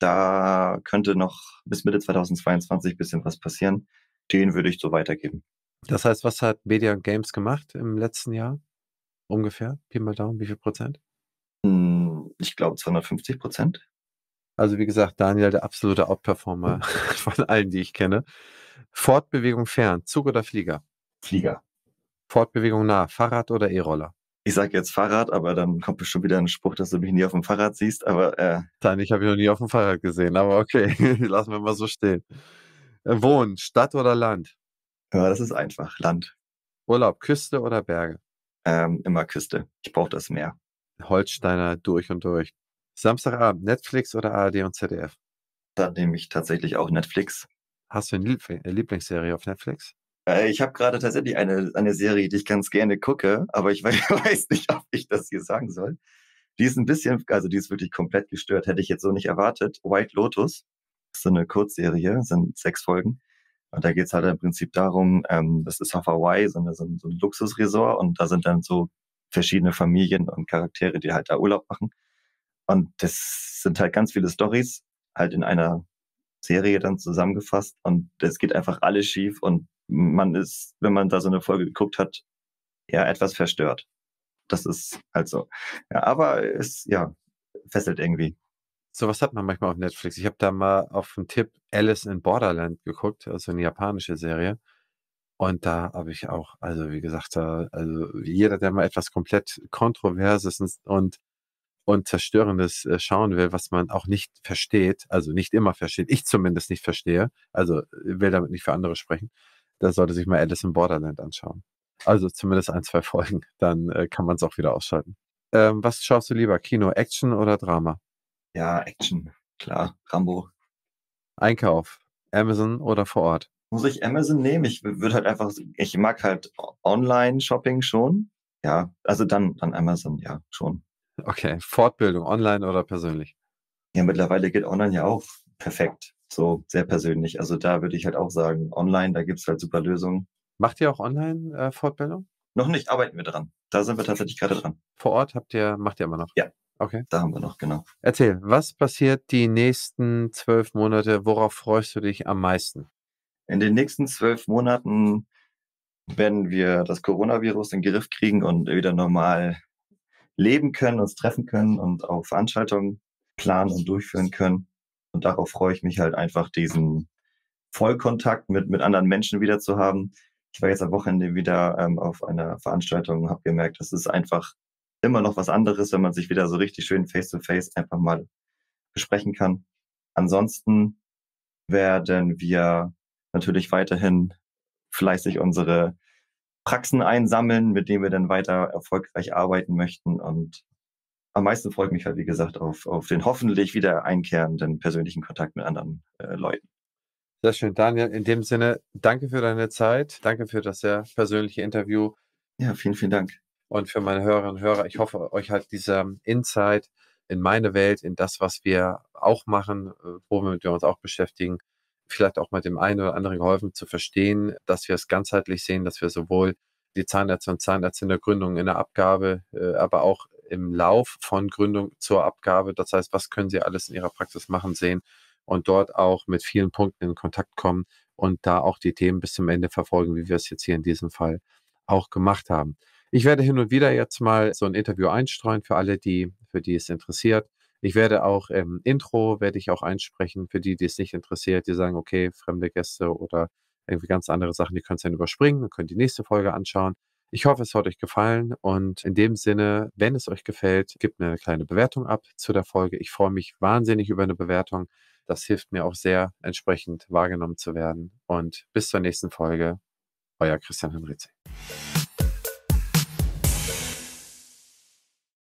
Da könnte noch bis Mitte 2022 ein bisschen was passieren. Den würde ich so weitergeben. Das heißt, was hat Media und Games gemacht im letzten Jahr? Ungefähr? Pi mal Daumen, wie viel Prozent? Ich glaube 250%. Also wie gesagt, Daniel, der absolute Outperformer von allen, die ich kenne. Fortbewegung fern, Zug oder Flieger? Flieger. Fortbewegung nah, Fahrrad oder E-Roller? Ich sage jetzt Fahrrad, aber dann kommt bestimmt wieder ein Spruch, dass du mich nie auf dem Fahrrad siehst. Aber Ich habe ihn noch nie auf dem Fahrrad gesehen, aber okay, lassen wir mal so stehen. Wohnen, Stadt oder Land? ja, das ist einfach. Land. Urlaub, Küste oder Berge? Immer Küste. Ich brauche das Meer. Holsteiner durch und durch. Samstagabend, Netflix oder ARD und ZDF? Dann nehme ich tatsächlich auch Netflix. Hast du eine Lieblingsserie auf Netflix? Ich habe gerade tatsächlich eine Serie, die ich ganz gerne gucke, aber ich weiß nicht, ob ich das hier sagen soll. Die ist ein bisschen, also die ist wirklich komplett gestört, hätte ich jetzt so nicht erwartet. White Lotus ist so eine Kurzserie, sind 6 Folgen. Und da geht's halt im Prinzip darum, das ist auf Hawaii, so ein Luxusresort und da sind dann so verschiedene Familien und Charaktere, die halt da Urlaub machen. Und das sind halt ganz viele Stories, halt in einer Serie dann zusammengefasst und es geht einfach alles schief und man ist, wenn man da so eine Folge geguckt hat, ja etwas verstört. Das ist halt so. Ja, aber es, ja, fesselt irgendwie. So was hat man manchmal auf Netflix. Ich habe da mal auf 'n Tipp Alice in Borderland geguckt, also 'ne japanische Serie. Und da habe ich auch also, wie gesagt, also jeder, der mal etwas komplett Kontroverses und Zerstörendes, schauen will, was man auch nicht versteht, also nicht immer versteht, ich zumindest nicht verstehe, also will damit nicht für andere sprechen, der sollte sich mal Alice in Borderland anschauen. Also zumindest 1, 2 Folgen, dann, kann man's auch wieder ausschalten. Was schaust du lieber, Kino, Action oder Drama? Ja, Action, klar, Rambo. Einkauf, Amazon oder vor Ort? Muss ich Amazon nehmen? Ich würde halt einfach, ich mag halt Online-Shopping schon. Ja, also dann Amazon, ja, schon. Okay, Fortbildung, online oder persönlich? Ja, mittlerweile geht online ja auch perfekt, so sehr persönlich. Also da würde ich halt auch sagen, online, da gibt's halt super Lösungen. Macht ihr auch online, Fortbildung? Noch nicht, arbeiten wir dran. Da sind wir tatsächlich gerade dran. Vor Ort macht ihr immer noch? Ja, Okay. da haben wir noch, genau. Erzähl, was passiert die nächsten 12 Monate? Worauf freust du dich am meisten? In den nächsten 12 Monaten, wenn wir das Coronavirus in den Griff kriegen und wieder normal leben können, uns treffen können und auch Veranstaltungen planen und durchführen können. Und darauf freue ich mich halt einfach, diesen Vollkontakt mit anderen Menschen wieder zu haben. Ich war jetzt am Wochenende wieder auf einer Veranstaltung und habe gemerkt, das ist einfach immer noch was anderes, wenn man sich wieder so richtig schön face-to-face einfach mal besprechen kann. Ansonsten werden wir natürlich weiterhin fleißig unsere Praxen einsammeln, mit denen wir dann weiter erfolgreich arbeiten möchten. Und am meisten freue ich mich halt, wie gesagt, auf den hoffentlich wieder einkehrenden persönlichen Kontakt mit anderen Leuten. Sehr schön, Daniel. In dem Sinne, danke für deine Zeit. Danke für das sehr persönliche Interview Ja, vielen, vielen Dank. und für meine Hörerinnen und Hörer. Ich hoffe, euch hat dieser Insight in meine Welt, in das, was wir auch machen, womit wir uns auch beschäftigen, vielleicht auch mal dem einen oder anderen geholfen zu verstehen, dass wir es ganzheitlich sehen, dass wir sowohl die Zahnärzte und Zahnärzte in der Gründung, in der Abgabe, aber auch im Lauf von Gründung zur Abgabe, das heißt, was können sie alles in ihrer Praxis machen, sehen und dort auch mit vielen Punkten in Kontakt kommen und da auch die Themen bis zum Ende verfolgen, wie wir es jetzt hier in diesem Fall auch gemacht haben. Ich werde hin und wieder jetzt mal so ein Interview einstreuen für alle, für die es interessiert. Ich werde auch im Intro werde ich auch einsprechen für die, die es nicht interessiert, die sagen: „Okay, fremde Gäste oder irgendwie ganz andere Sachen, die könnt's dann überspringen und könnt die nächste Folge anschauen.“ Ich hoffe, es hat euch gefallen und in dem Sinne, wenn es euch gefällt, gebt mir eine kleine Bewertung ab zu der Folge. Ich freue mich wahnsinnig über eine Bewertung. Das hilft mir auch sehr, entsprechend wahrgenommen zu werden und bis zur nächsten Folge, euer Christian Henrizi.